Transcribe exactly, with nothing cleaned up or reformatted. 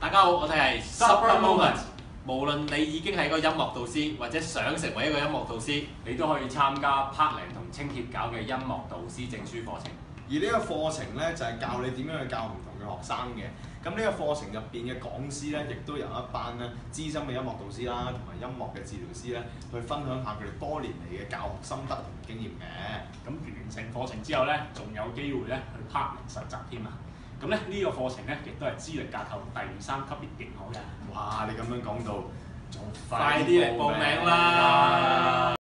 大家好，我哋係 Supper Moment。無論你已經係一個音樂導師，或者想成為一個音樂導師， 你都可以參加 Parkland 同青協搞嘅音樂導師證書課程。 而呢個課程咧就係、是、教你點樣去教唔同嘅學生嘅。咁呢個課程入邊嘅講師咧，亦都有一班咧資深嘅音樂導師啦，同埋音樂嘅治療師咧，去分享下佢哋多年嚟嘅教學心得同經驗嘅。 咁完成課程之後咧，仲有機會咧去 Parkland 實習添啊！咁咧呢個課程咧，亦都係資歷架構第三級別認可嘅。 哇！你咁樣講到，仲快啲嚟報名啦！